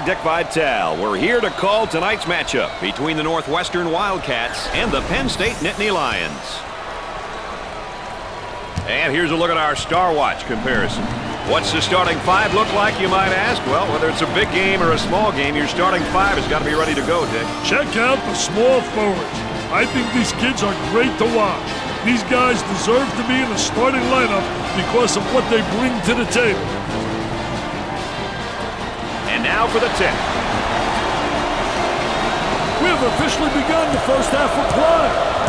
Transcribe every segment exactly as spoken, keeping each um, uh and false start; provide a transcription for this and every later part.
Dick Vitale. We're here to call tonight's matchup between the Northwestern Wildcats and the Penn State Nittany Lions. And here's a look at our Star Watch comparison. What's the starting five look like, you might ask? Well, whether it's a big game or a small game, your starting five has got to be ready to go, Dick. Check out the small forwards. I think these kids are great to watch. These guys deserve to be in the starting lineup because of what they bring to the table. And now for the tip. We have officially begun the first half of play.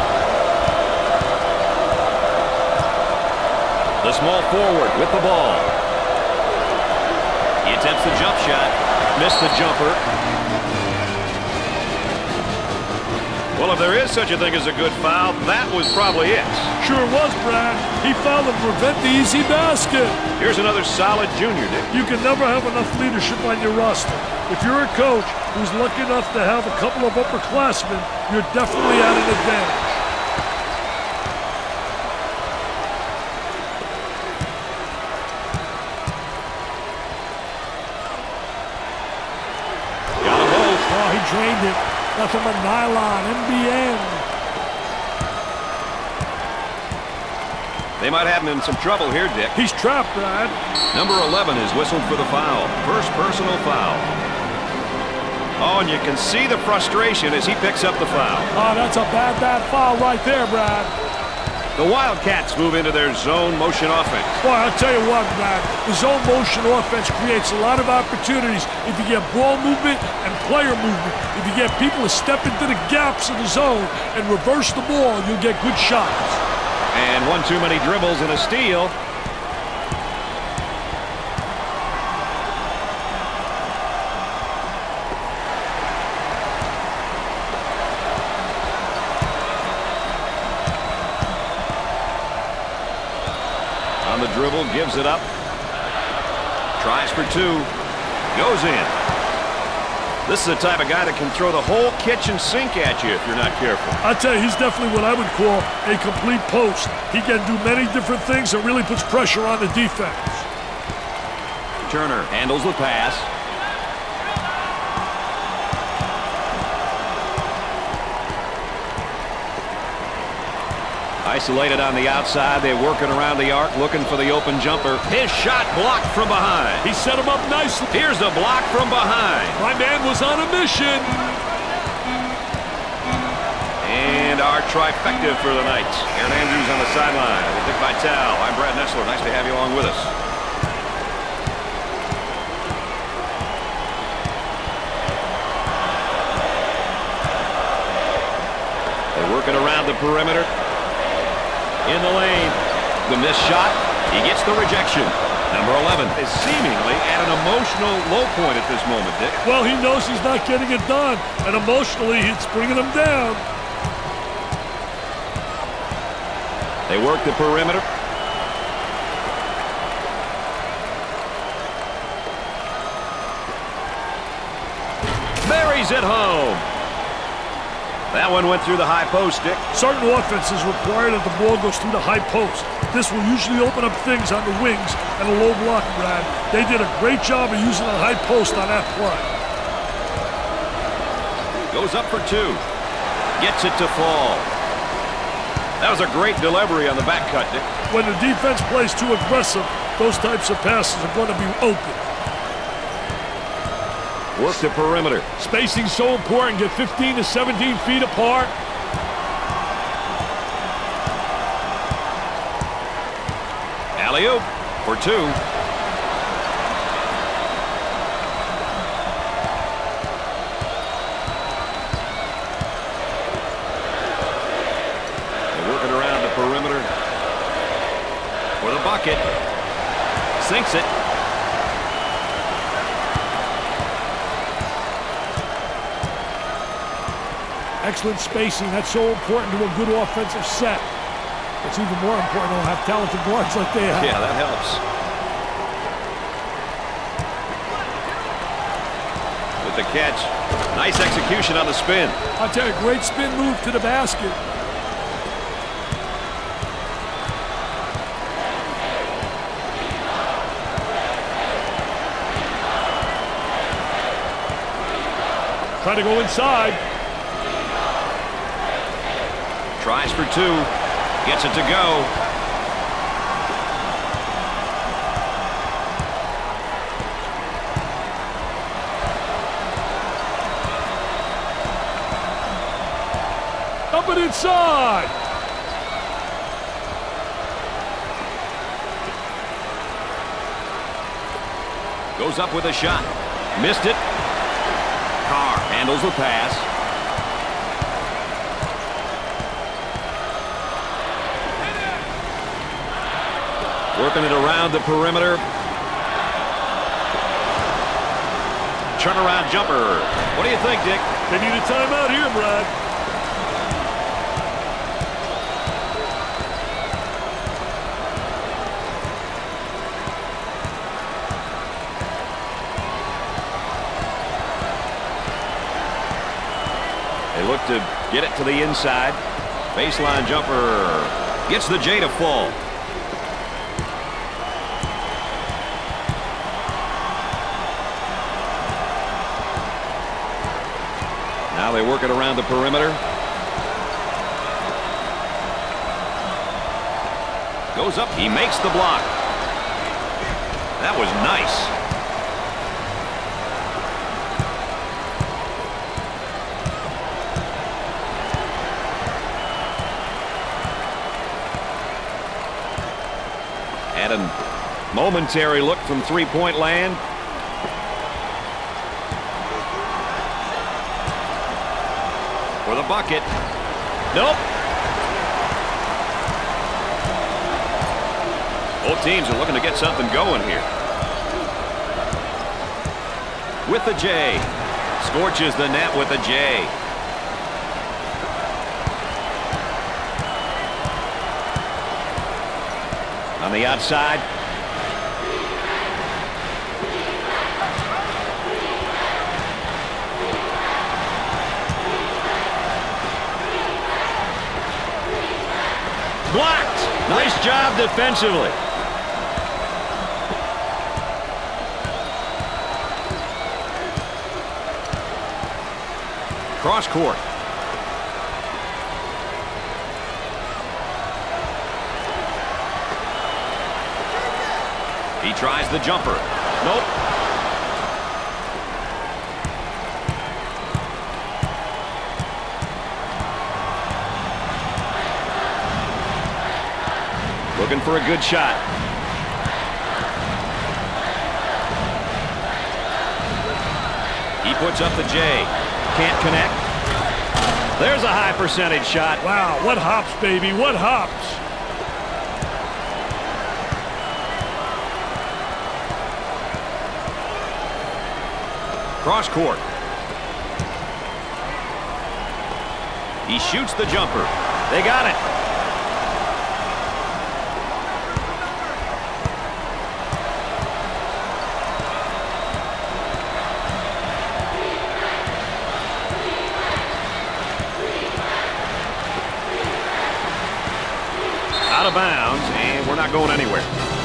The small forward with the ball. He attempts the jump shot. Missed the jumper. Well, if there is such a thing as a good foul, that was probably it. Sure was, Brad. He fouled to prevent the easy basket. Here's another solid junior, Dick. You can never have enough leadership on your roster. If you're a coach who's lucky enough to have a couple of upperclassmen, you're definitely at an advantage. Got them both. Oh, he drained it. Nothing but nylon, N B N. They might have him in some trouble here, Dick. He's trapped, Brad. Number eleven is whistled for the foul. First personal foul. Oh, and you can see the frustration as he picks up the foul. Oh, that's a bad, bad foul right there, Brad. The Wildcats move into their zone motion offense. Boy, I'll tell you what, Brad. The zone motion offense creates a lot of opportunities if you get ball movement and player movement. If you get people to step into the gaps in the zone and reverse the ball, you'll get good shots. And one too many dribbles and a steal. On the dribble, gives it up. Tries for two. Goes in. This is the type of guy that can throw the whole kitchen sink at you if you're not careful. I tell you, he's definitely what I would call a complete post. He can do many different things and really puts pressure on the defense. Turner handles the pass. Isolated on the outside. They're working around the arc, looking for the open jumper. His shot blocked from behind. He set him up nicely. Here's the block from behind. My man was on a mission. And our trifecta for the night. Aaron Andrews on the sideline with Dick Vitale. I'm Brad Nessler. Nice to have you along with us. They're working around the perimeter. In the lane. The missed shot. He gets the rejection. Number eleven is seemingly at an emotional low point at this moment, Dick. Well, he knows he's not getting it done. And emotionally, it's bringing him down. They work the perimeter. Buries it home. That one went through the high post, Dick. Certain offenses require that the ball goes through the high post. This will usually open up things on the wings and a low block, Brad. They did a great job of using the high post on that play. Goes up for two. Gets it to fall. That was a great delivery on the back cut, Dick. When the defense plays too aggressive, those types of passes are going to be open. Work the perimeter. Spacing's so important. Get fifteen to seventeen feet apart. Alley-oop for two. They're working around the perimeter for the bucket. Sinks it. Excellent spacing. That's so important to a good offensive set. It's even more important to have talented guards like they have. Yeah, that helps. With the catch. Nice execution on the spin. I'll tell you, great spin move to the basket. Try to go inside. Tries for two. Gets it to go. Up and inside. Goes up with a shot. Missed it. Carr handles the pass. Working it around the perimeter. Turnaround jumper. What do you think, Dick? They need a timeout here, Brad. They look to get it to the inside. Baseline jumper. Gets the J to fall. Now they work it around the perimeter. Goes up. He makes the block. That was nice. Had a momentary look from three-point land. For the bucket. Nope. Both teams are looking to get something going here. With the J. Scorches the net with a J. On the outside. Blocked. Nice job defensively. Cross court. He tries the jumper. Nope. Looking for a good shot. He puts up the J. Can't connect. There's a high percentage shot. Wow, what hops, baby, what hops. Cross court. He shoots the jumper. They got it. Out of bounds, and we're not going anywhere.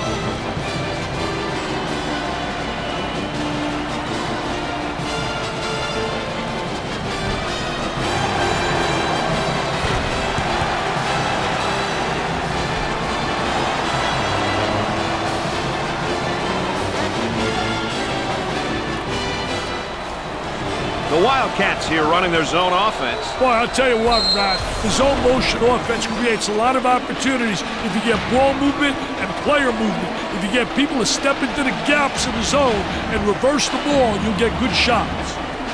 The Wildcats here running their zone offense. Boy, I'll tell you what, Brad, the zone motion offense creates a lot of opportunities if you get ball movement and player movement. If you get people to step into the gaps in the zone and reverse the ball, you'll get good shots.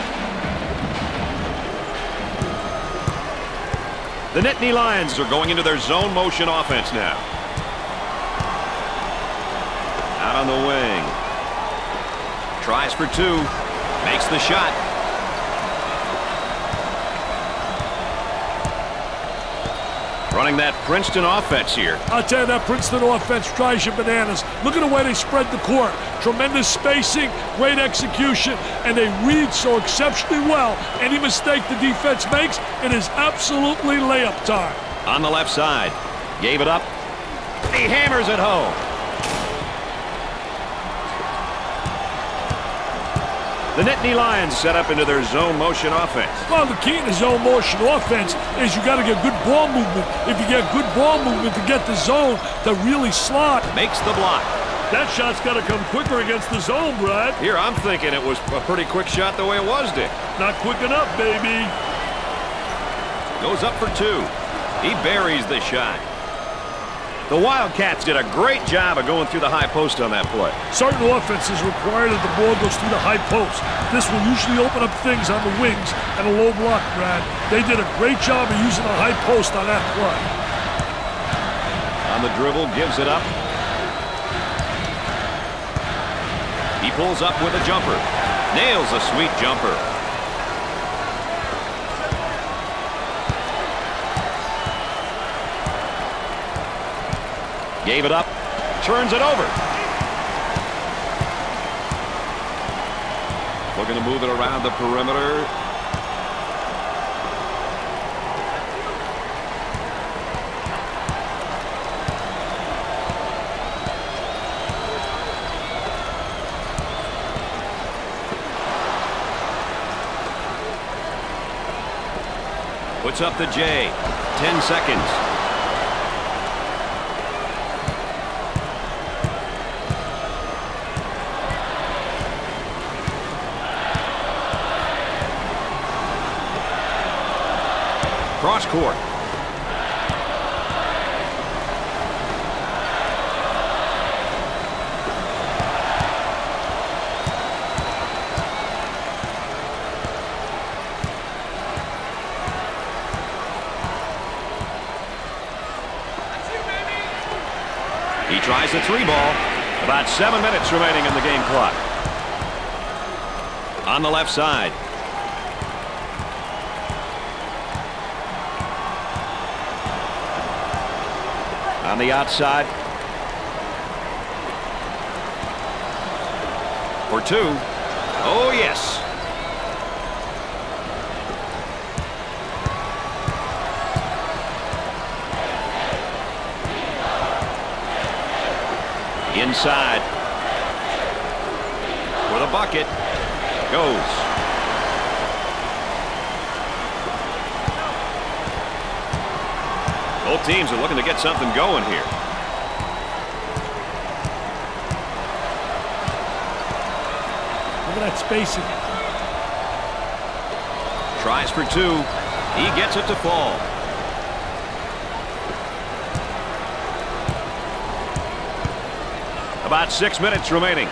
The Nittany Lions are going into their zone motion offense now. Out on the wing. Tries for two. Makes the shot. Running that Princeton offense here. I'll tell you, that Princeton offense drives you bananas. Look at the way they spread the court. Tremendous spacing, great execution, and they read so exceptionally well. Any mistake the defense makes, it is absolutely layup time. On the left side. Gave it up. He hammers it home. The Nittany Lions set up into their zone motion offense. Well, the key to zone motion offense is you got to get good ball movement. If you get good ball movement to get the zone to really slot. Makes the block. That shot's got to come quicker against the zone, Brad. Here, I'm thinking it was a pretty quick shot the way it was, Dick. Not quick enough, baby. Goes up for two. He buries the shot. The Wildcats did a great job of going through the high post on that play. Certain offenses require that the ball goes through the high post. This will usually open up things on the wings and a low block, Brad. They did a great job of using the high post on that play. On the dribble, gives it up. He pulls up with a jumper. Nails a sweet jumper. Gave it up. Turns it over. Looking to move it around the perimeter. Puts up the J. Ten seconds. Cross court. He tries the three ball. About seven minutes remaining in the game clock. On the left side. On the outside. For two. Oh, yes. Inside. For the bucket. Goes. Both teams are looking to get something going here. Look at that spacing. Tries for two. He gets it to fall. About six minutes remaining.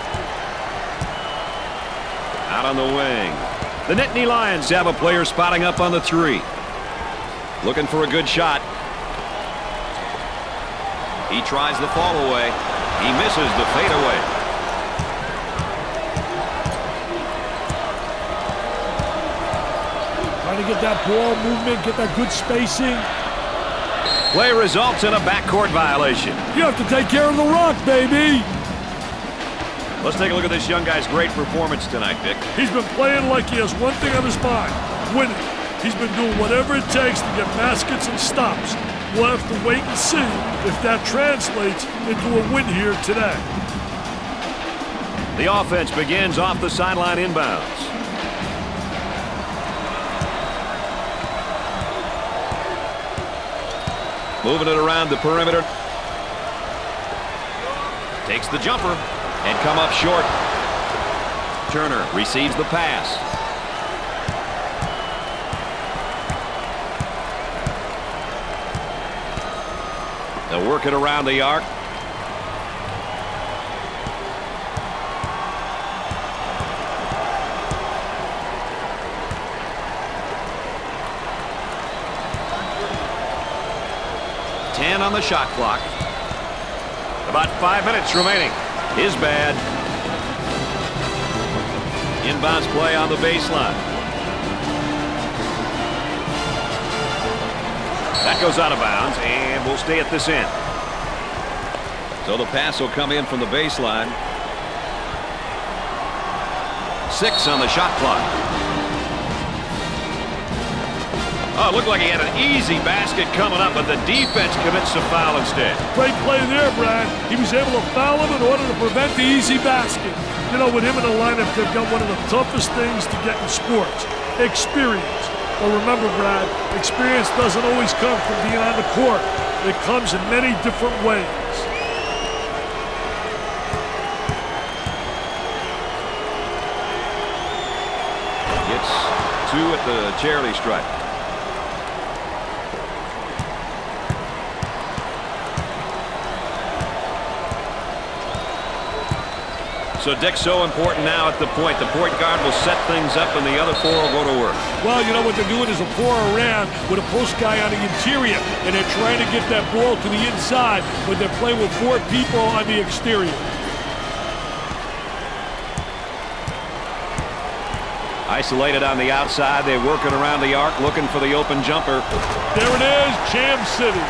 Out on the wing. The Nittany Lions have a player spotting up on the three. Looking for a good shot. He tries the fall away. He misses the fadeaway. Trying to get that ball movement, get that good spacing. Play results in a backcourt violation. You have to take care of the rock, baby. Let's take a look at this young guy's great performance tonight, Vic. He's been playing like he has one thing on his mind, winning. He's been doing whatever it takes to get baskets and stops. We'll have to wait and see if that translates into a win here today. The offense begins off the sideline inbounds. Moving it around the perimeter. Takes the jumper and come up short. Turner receives the pass. They'll work it around the arc. Ten on the shot clock. About five minutes remaining. Is bad. Inbounds play on the baseline. That goes out of bounds, and we'll stay at this end. So the pass will come in from the baseline. Six on the shot clock. Oh, it looked like he had an easy basket coming up, but the defense commits a foul instead. Great play there, Brad. He was able to foul him in order to prevent the easy basket. You know, with him in the lineup, they've got one of the toughest things to get in sports, experience. But remember, Brad, experience doesn't always come from being on the court. It comes in many different ways. Gets two at the charity stripe. So Dick's so important now at the point. The point guard will set things up and the other four will go to work. Well, you know what they're doing is a four around with a post guy on the interior, and they're trying to get that ball to the inside, but they're playing with four people on the exterior. Isolated on the outside. They're working around the arc, looking for the open jumper. There it is, Jam City.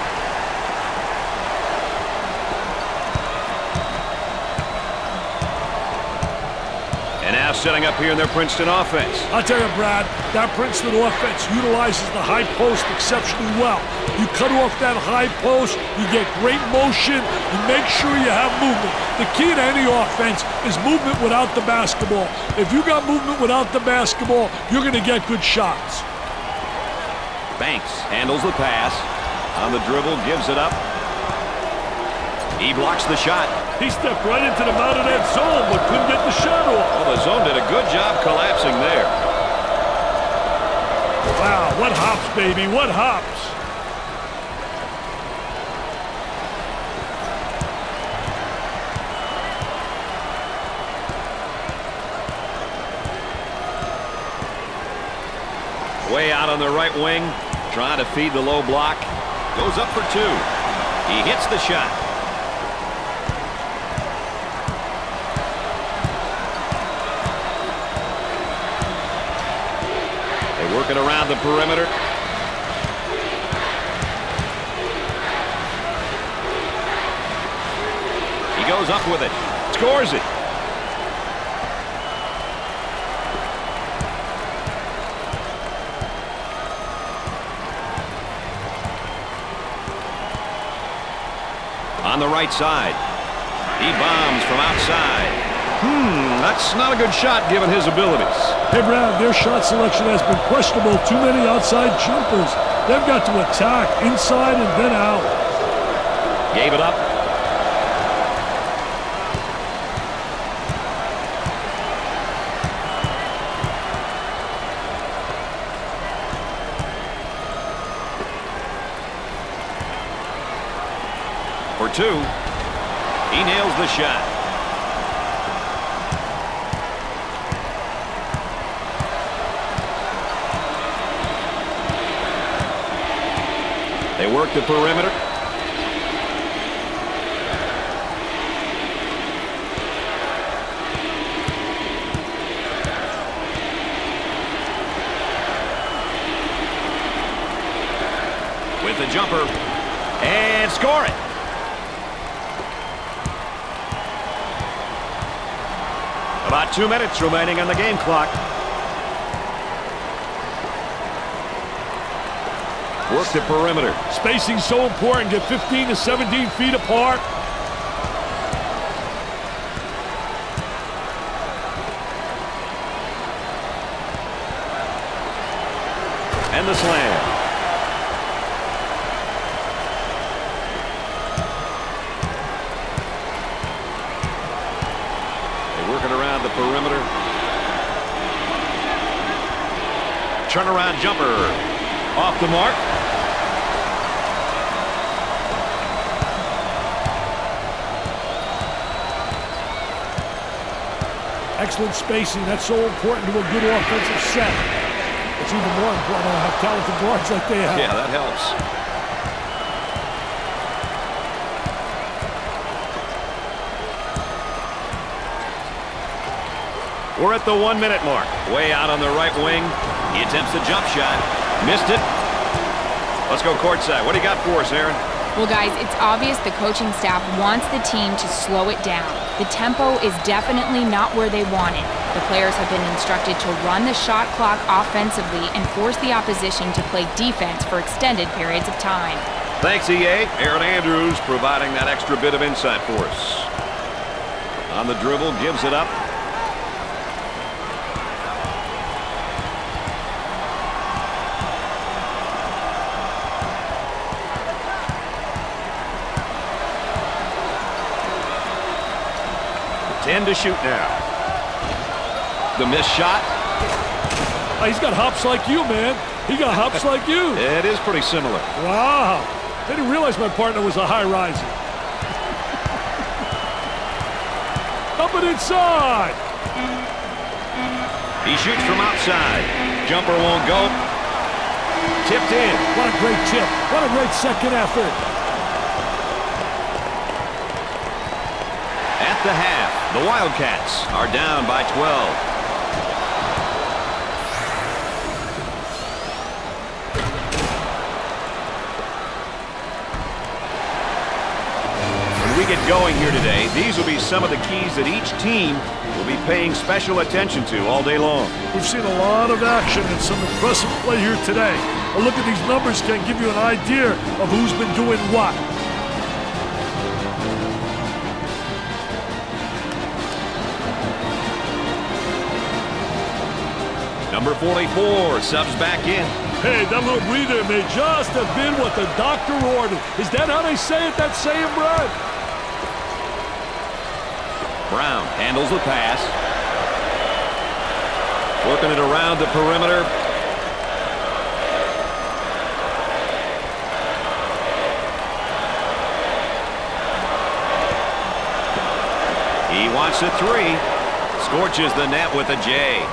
Now setting up here in their Princeton offense. I'll tell you, Brad, that Princeton offense utilizes the high post exceptionally well. You cut off that high post, you get great motion, you make sure you have movement. The key to any offense is movement without the basketball. If you got movement without the basketball, you're going to get good shots. Banks handles the pass. On the dribble, gives it up. He blocks the shot. He stepped right into the mouth of that zone, but couldn't get the shot off. Well, the zone did a good job collapsing there. Wow, what hops, baby, what hops. Way out on the right wing, trying to feed the low block. Goes up for two. He hits the shot. Working around the perimeter. He goes up with it. Scores it. On the right side. He bombs from outside. Hmm, that's not a good shot given his abilities. Hey, Brad, their shot selection has been questionable. Too many outside jumpers. They've got to attack inside and then out. Gave it up. For two. He nails the shot. They work the perimeter. With the jumper. And score it. About two minutes remaining on the game clock. Work the perimeter. Spacing so important. Get fifteen to seventeen feet apart. And the slam. They're working around the perimeter. Turnaround jumper. Off the mark. Excellent spacing. That's so important to a good offensive set. It's even more important to have talented guards like they have. Yeah, that helps. We're at the one-minute mark. Way out on the right wing. He attempts the jump shot. Missed it. Let's go courtside. What do you got for us, Aaron? Well, guys, it's obvious the coaching staff wants the team to slow it down. The tempo is definitely not where they want it. The players have been instructed to run the shot clock offensively and force the opposition to play defense for extended periods of time. Thanks, E A. Aaron Andrews providing that extra bit of insight for us. On the dribble, gives it up. ten to shoot now. The missed shot. Oh, he's got hops like you, man. He got hops like you. It is pretty similar. Wow. I didn't realize my partner was a high riser. Up and inside. He shoots from outside. Jumper won't go. Tipped in. What a great tip. What a great second effort. At the half, the Wildcats are down by twelve. When we get going here today, these will be some of the keys that each team will be paying special attention to all day long. We've seen a lot of action and some impressive play here today. A look at these numbers can give you an idea of who's been doing what. Number forty-four subs back in. Hey, that little breather may just have been what the doctor ordered. Is that how they say it, that saying, Brad? Brown handles the pass. Working it around the perimeter. He wants a three. Scorches the net with a J.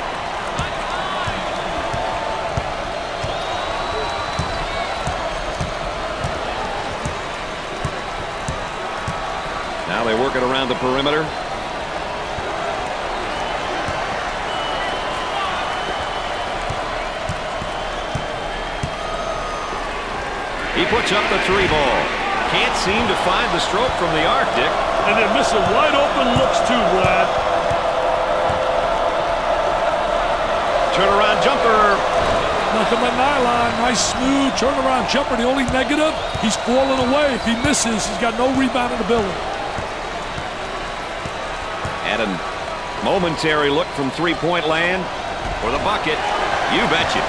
Now they work it around the perimeter. He puts up the three ball. Can't seem to find the stroke from the arc, Dick. And they're missing wide open looks too, Brad. Turnaround jumper. Nothing but nylon. Nice smooth turnaround jumper. The only negative, he's falling away. If he misses, he's got no rebounding ability. And a momentary look from three-point land for the bucket. You betcha.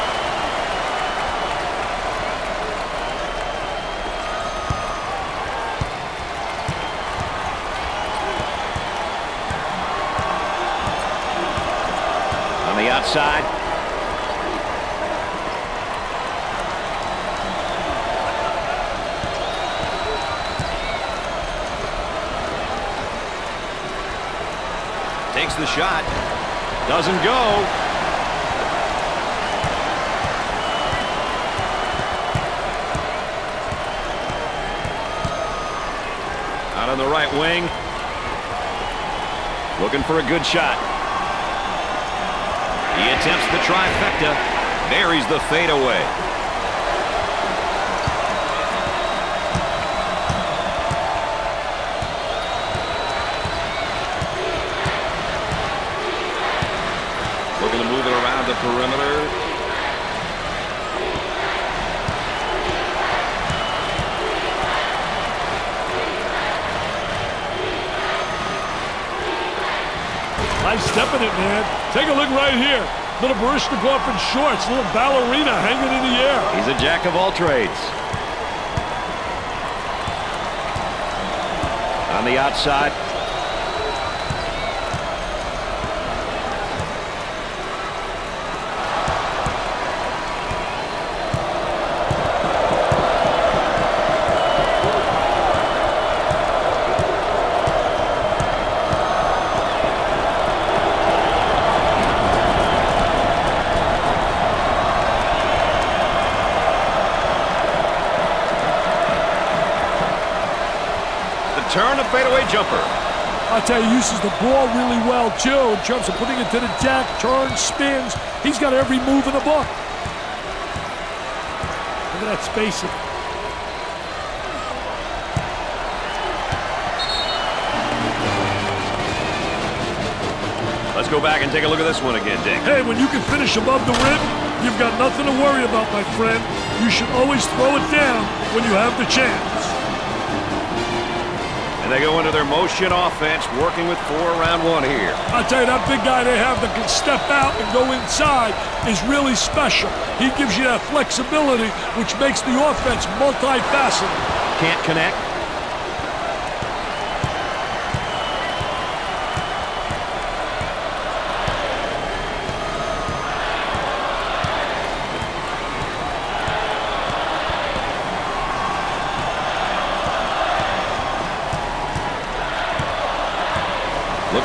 On the outside. Takes the shot. Doesn't go. Out on the right wing. Looking for a good shot. He attempts the trifecta. Buries the fadeaway. Looking to move it around the perimeter. Nice step in it, man. Take a look right here. Little Baryshnikov in shorts, little ballerina hanging in the air. He's a jack of all trades. On the outside. Turn a fadeaway jumper. I'll tell you, he uses the ball really well, too, in terms of putting it to the deck, turns, spins. He's got every move in the book. Look at that spacing. Let's go back and take a look at this one again, Dick. Hey, when you can finish above the rim, you've got nothing to worry about, my friend. You should always throw it down when you have the chance. And they go into their motion offense, working with four around one here. I'll tell you, that big guy they have that can step out and go inside is really special. He gives you that flexibility, which makes the offense multifaceted. Can't connect.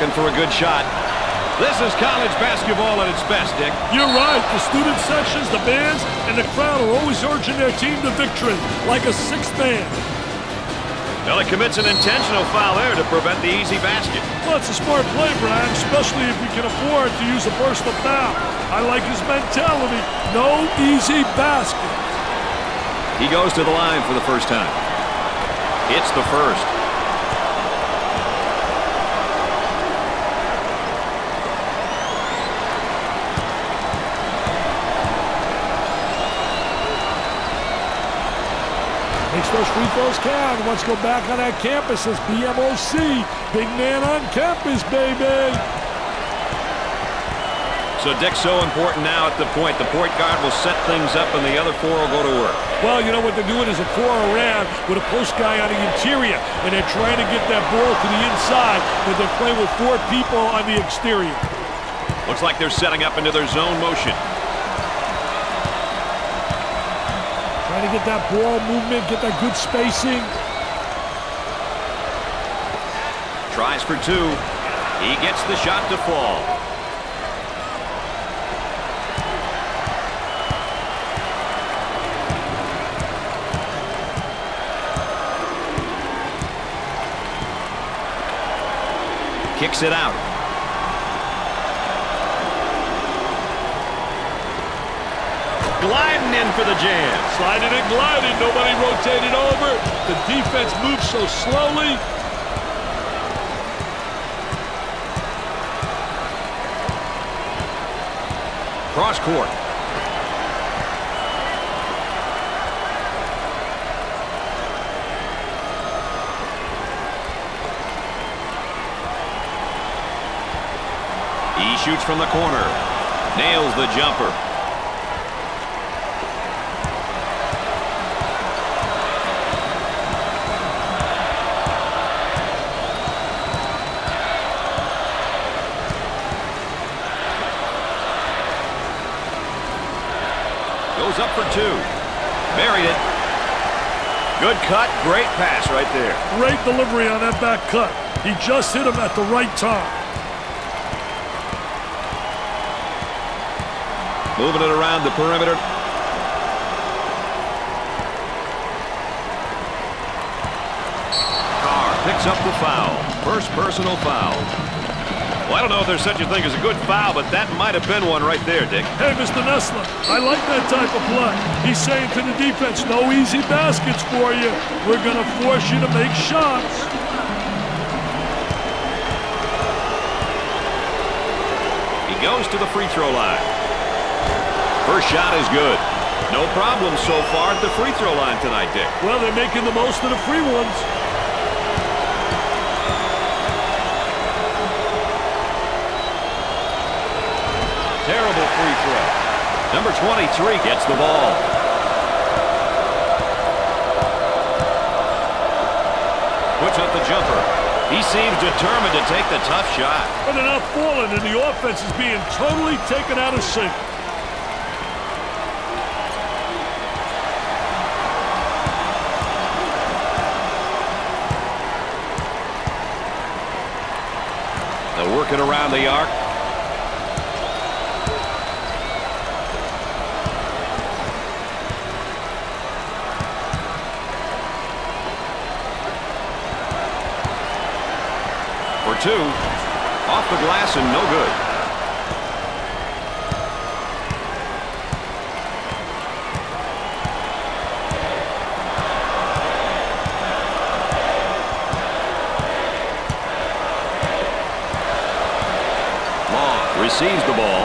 looking for a good shot. This is college basketball at its best, Dick. You're right. The student sections, the bands, and the crowd are always urging their team to victory, like a sixth band. Well, he commits an intentional foul there to prevent the easy basket. Well, it's a smart play, Brian, especially if you can afford to use a personal foul. I like his mentality. No easy basket. He goes to the line for the first time. It's the first. Makes those free throws count. Wants to go back on that campus as B M O C. Big man on campus, baby. So Dick's so important now at the point. The point guard will set things up and the other four will go to work. Well, you know what they're doing is a four around with a post guy on the interior, and they're trying to get that ball to the inside, but they're playing with four people on the exterior. Looks like they're setting up into their zone motion. Trying to get that ball movement, get that good spacing. Tries for two. He gets the shot to fall. Kicks it out. Gliding in for the jam. Sliding and gliding. Nobody rotated over. The defense moves so slowly. Cross court. He shoots from the corner. Nails the jumper. Goes up for two. Buried it. Good cut. Great pass right there. Great delivery on that back cut. He just hit him at the right time. Moving it around the perimeter. Carr picks up the foul. First personal foul. Well, I don't know if there's such a thing as a good foul, but that might have been one right there, Dick. Hey, Mister Nessler, I like that type of play. He's saying to the defense, no easy baskets for you. We're going to force you to make shots. He goes to the free throw line. First shot is good. No problem so far at the free throw line tonight, Dick. Well, they're making the most of the free ones. Terrible free throw. Number twenty-three gets the ball. Puts up the jumper. He seems determined to take the tough shot. But they're not falling, and the offense is being totally taken out of sync. They'll work it around the arc. For two. Off the glass and no good. Long receives the ball.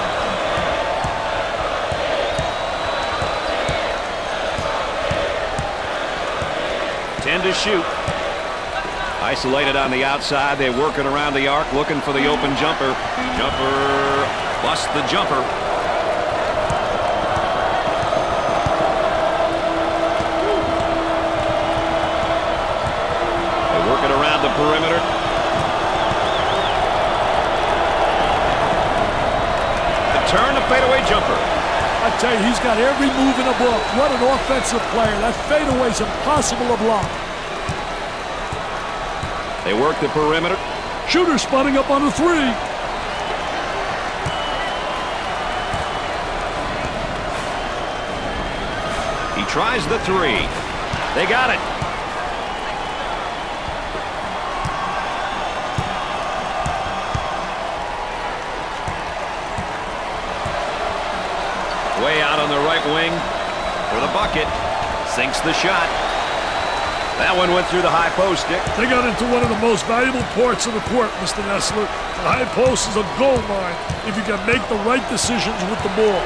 ten to shoot. Isolated on the outside. They're working around the arc, looking for the open jumper. Jumper. Bust the jumper. They work it around the perimeter. The turn, the fadeaway jumper. I tell you, he's got every move in the book. What an offensive player. That fadeaway is impossible to block. They work the perimeter. Shooter spotting up on the three. He tries the three. They got it. Way out on the right wing for the bucket. Sinks the shot. That one went through the high post, Dick. They got into one of the most valuable parts of the court, Mister Nessler. The high post is a gold mine if you can make the right decisions with the ball.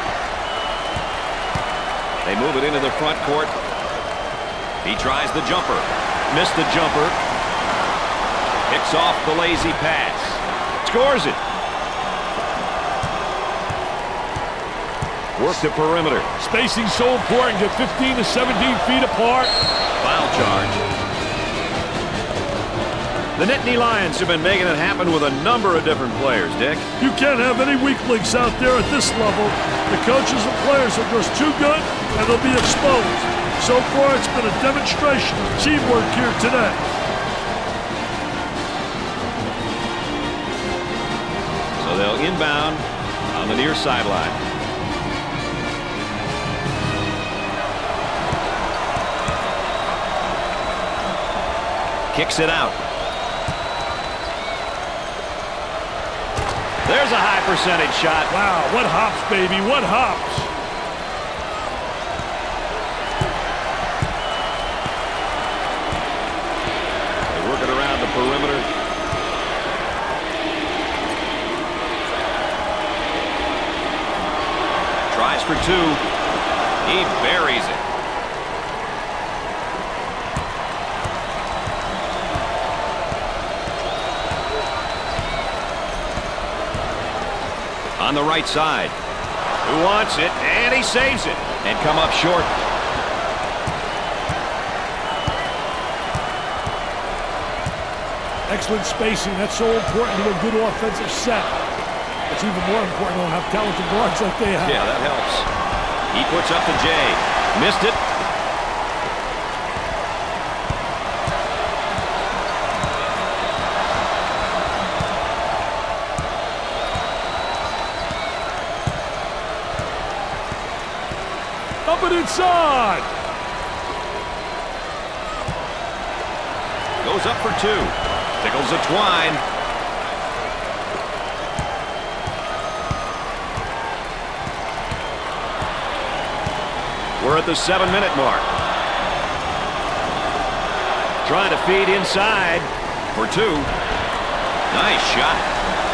They move it into the front court. He tries the jumper. Missed the jumper. Picks off the lazy pass. Scores it. Work the perimeter. Spacing so important. Get fifteen to seventeen feet apart. Foul charge. The Nittany Lions have been making it happen with a number of different players, Dick. You can't have any weak links out there at this level. The coaches and players are just too good, and they'll be exposed. So far, it's been a demonstration of teamwork here today. So they'll inbound on the near sideline. Kicks it out. There's a high percentage shot. Wow, what hops, baby, what hops. They work it around the perimeter. Tries for two. He buries it. On the right side. Who wants it? And he saves it. And come up short. Excellent spacing. That's so important to a good offensive set. It's even more important to have talented guards like they have. Yeah, that helps. He puts up the J. Missed it. Up and inside. Goes up for two. Tickles the twine. We're at the seven-minute mark. Trying to feed inside for two. Nice shot.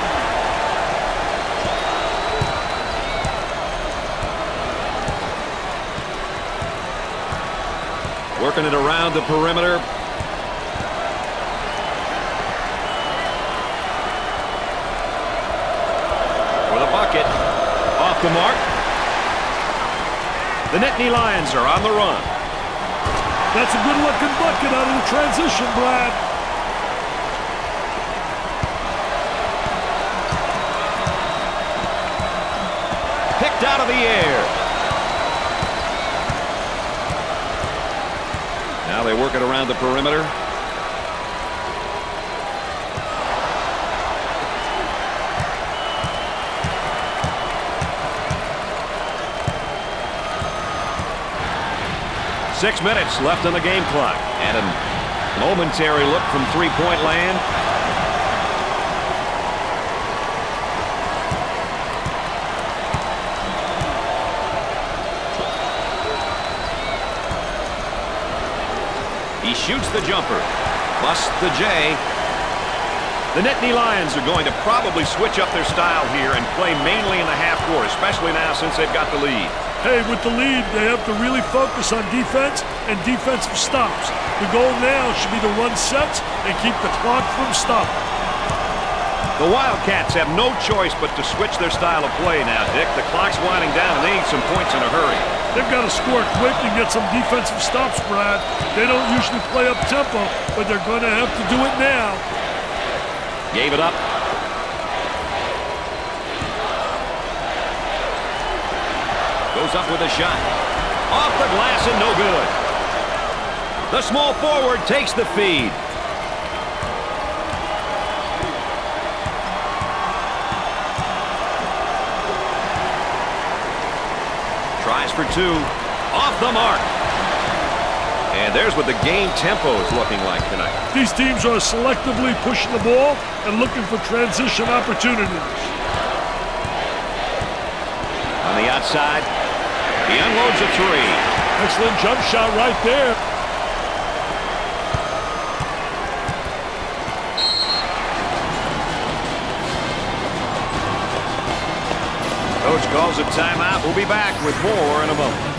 Working it around the perimeter. For the bucket. Off the mark. The Nittany Lions are on the run. That's a good-looking bucket out of the transition, Brad. Picked out of the air. Now they work it around the perimeter. Six minutes left on the game clock. And a momentary look from three-point land. He shoots the jumper. Busts the J. The Nittany Lions are going to probably switch up their style here and play mainly in the half court, especially now since they've got the lead. Hey, with the lead, they have to really focus on defense and defensive stops. The goal now should be to run sets and keep the clock from stopping. The Wildcats have no choice but to switch their style of play now, Dick. The clock's winding down, and they need some points in a hurry. They've got to score quick and get some defensive stops, Brad. They don't usually play up tempo, but they're going to have to do it now. Gave it up. Goes up with a shot. Off the glass and no good. The small forward takes the feed. tries for two. Off the mark. And there's what the game tempo is looking like tonight. These teams are selectively pushing the ball and looking for transition opportunities. On the outside, he unloads a three. Excellent jump shot right there. Coach calls a timeout. We'll be back with more in a moment.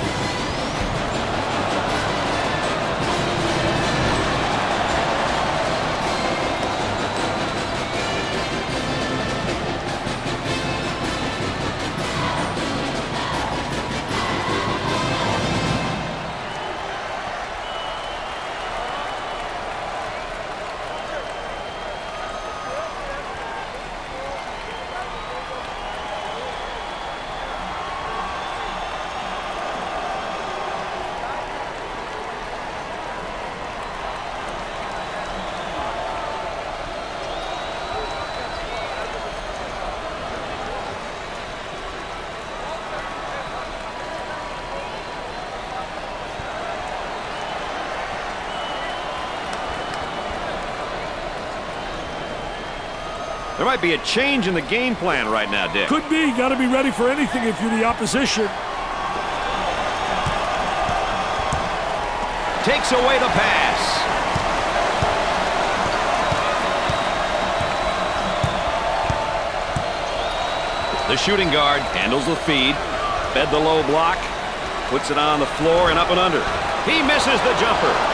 There might be a change in the game plan right now, Dick. Could be. Got to be ready for anything if you're the opposition. Takes away the pass. The shooting guard handles the feed. Fed the low block. Puts it on the floor and up and under. He misses the jumper.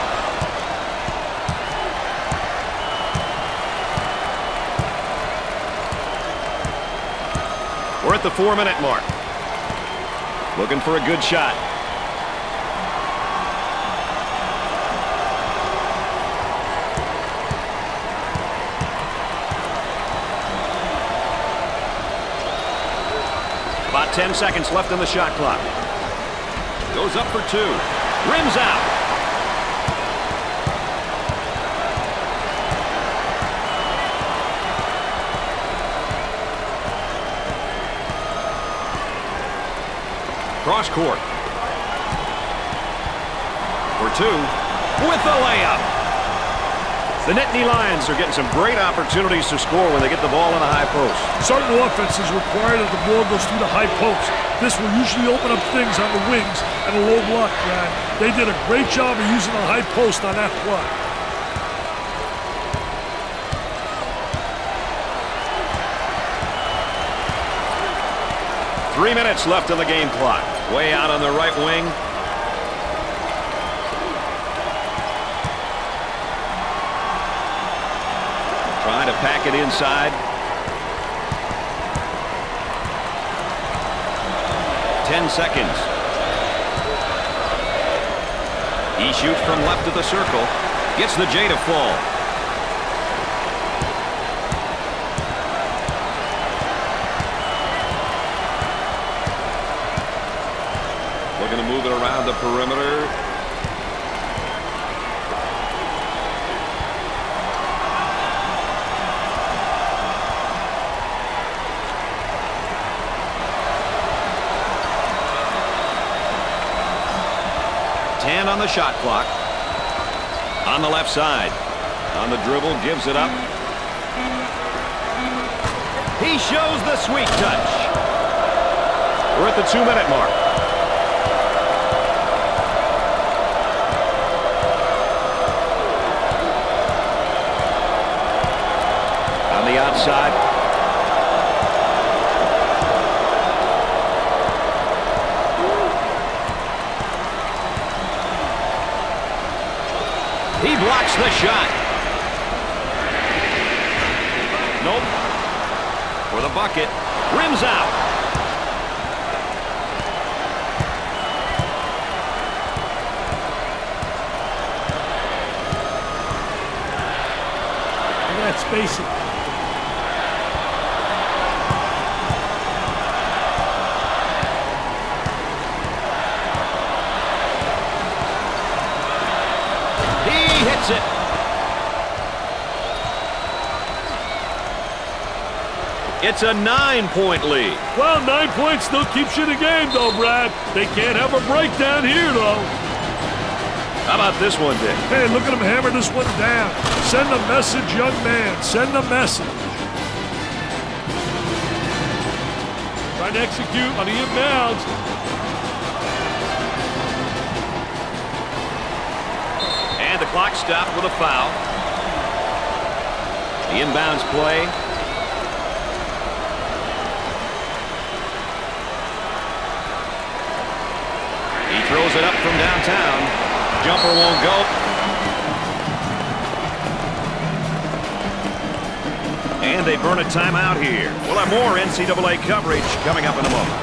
We're at the four-minute mark. Looking for a good shot. About ten seconds left on the shot clock. Goes up for two. Rims out. Cross court. For two. With the layup. The Nittany Lions are getting some great opportunities to score when they get the ball in the high post. Certain offenses require that the ball goes through the high post. This will usually open up things on the wings and a low block, Brad. They did a great job of using the high post on that play. Three minutes left on the game clock. Way out on the right wing. Trying to pack it inside. Ten seconds. He shoots from left of the circle. Gets the J to fall. Looking to move it around the perimeter. ten on the shot clock. On the left side. On the dribble, gives it up. He shows the sweet touch. We're at the two-minute mark. On the outside. He blocks the shot. Nope. For the bucket. Rims out. Look at that spacing. Hits it. It's a nine-point lead. Well, nine points still keeps you in the game, though, Brad. They can't have a breakdown here, though. How about this one, Dick? Hey, look at him hammer this one down. Send a message, young man. Send a message. Trying to execute on the inbounds. And the clock stopped with a foul. The inbounds play. He throws it up from downtown. Jumper won't go. And they burn a timeout here. We'll have more N C double A coverage coming up in a moment.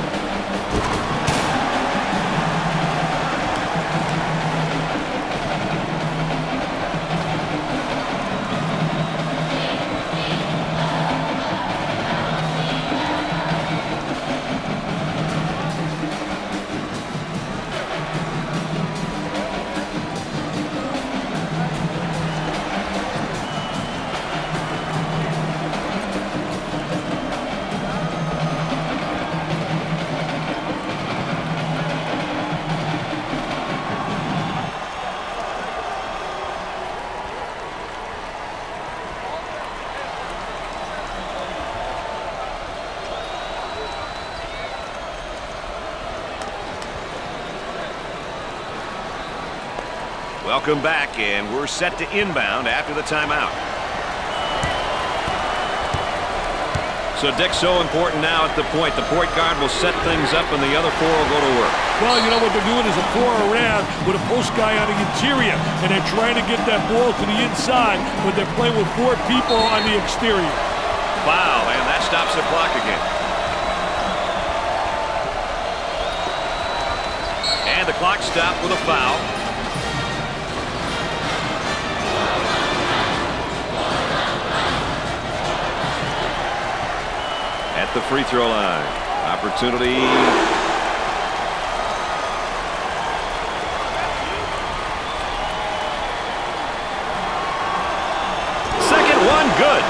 Welcome back, and we're set to inbound after the timeout. So, Dick, so important now at the point. The point guard will set things up, and the other four will go to work. Well, you know what they're doing is a four around with a post guy on the interior, and they're trying to get that ball to the inside, but they're playing with four people on the exterior. Foul, and that stops the clock again. And the clock stopped with a foul. At the free throw line. Opportunity. Second one, good.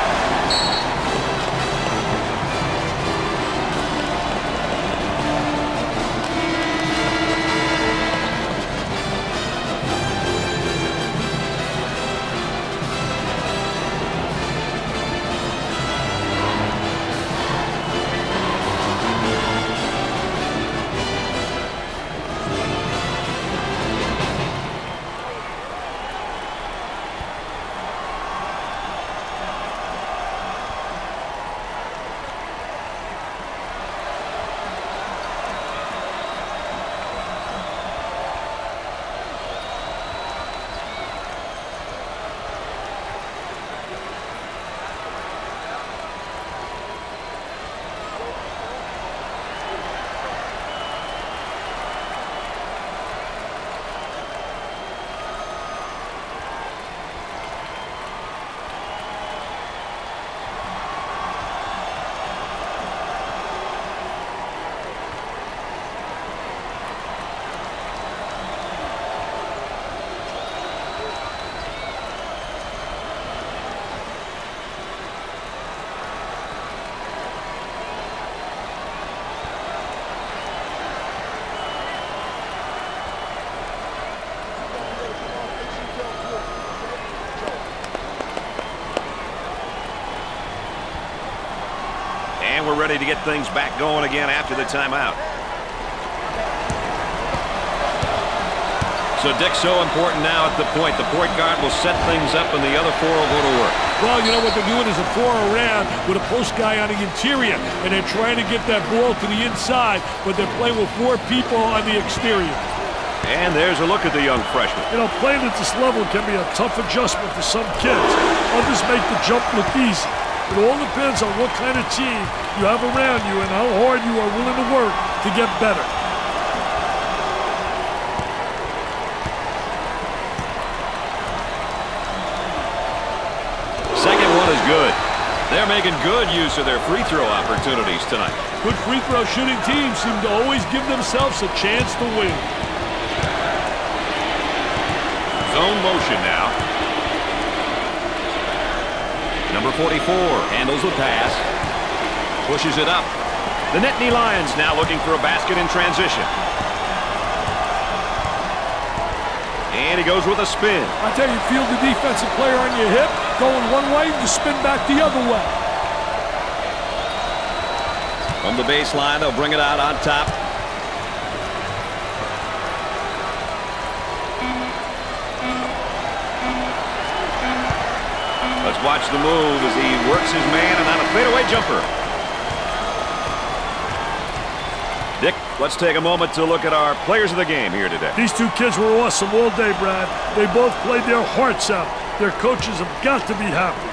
And we're ready to get things back going again after the timeout. So, Dick, so important now at the point. The point guard will set things up, and the other four will go to work. Well, you know what they're doing is a four around with a post guy on the interior, and they're trying to get that ball to the inside, but they're playing with four people on the exterior. And there's a look at the young freshman. You know, playing at this level can be a tough adjustment for some kids. Others make the jump look easy. It all depends on what kind of team you have around you and how hard you are willing to work to get better. Second one is good. They're making good use of their free throw opportunities tonight. Good free throw shooting teams seem to always give themselves a chance to win. Zone motion now. Number forty-four handles the pass. Pushes it up. The Nittany Lions now looking for a basket in transition. And he goes with a spin. I tell you, field the defensive player on your hip, going one way, you spin back the other way. From the baseline, they'll bring it out on top. Let's watch the move as he works his man and on a fadeaway jumper. Dick, let's take a moment to look at our players of the game here today. These two kids were awesome all day, Brad. They both played their hearts out. Their coaches have got to be happy.